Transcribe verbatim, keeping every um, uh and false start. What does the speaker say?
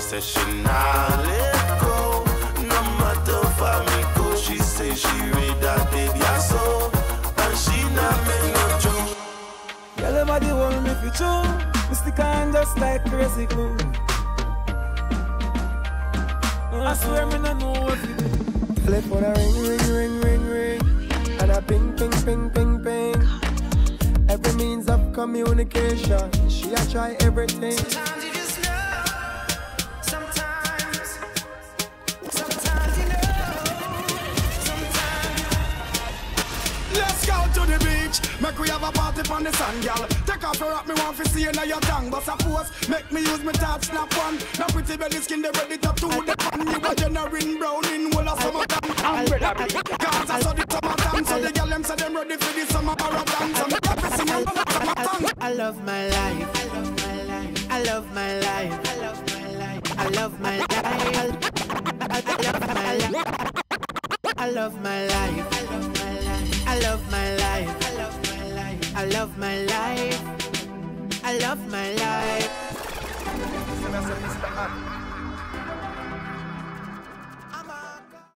said she nah let go. No matter how me go, she say she read that baby I saw, and she not make no joke. Girl, everybody want me for true. Me stick on just like crazy glue. I swear me no know what to do. Flip for the ring, ring, ring, ring, ring, and a ping, ping, ping, ping, ping. Every means of communication, she a try everything. Sometimes you just know. Sometimes, sometimes you know. Sometimes. Let's go to the beach. Make we have a party on the sand, girl. Take off your rock, me want to see you now your tongue. But suppose, make me use my touch, snap one. Now pretty belly skin, they ready to do the pan. You a generating brown in whole of summertime. Umbrella cause I saw the summertime. So the girl them say them ready for the summer marathon. So me have to sing about summertime. I love my life. I love my life. I love my life. I love my life. I love my life. I love my life. I love my life. I love my life. I love my life. I love my life.